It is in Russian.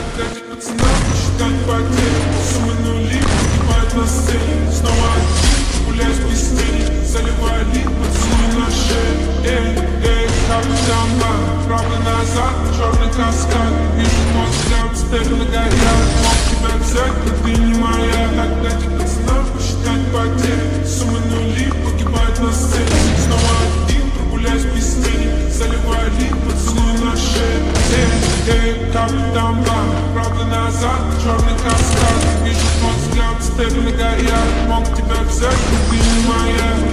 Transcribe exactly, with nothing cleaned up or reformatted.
Отдать пацанам, посчитать потери. Суммы нули, погибает на сцене. Снова один, гуляешь без тени. Заливай лик, поцелуй на шее. Эй, эй, как там надо. Правда назад, черный каскад. Вижу твой взгляд, стебли горят. Мог тебя взять, но ты не моя. Отдать пацанам, посчитать потери. Суммы нули, погибает на сцене. Снова один, прогуляюсь без тени. Заливай лик, поцелуй на шее. Эй, эй, как там надо. Правда назад, черный каскад. Вижу твой взгляд, стебли горят. Мог тебя взять, но ты не моя.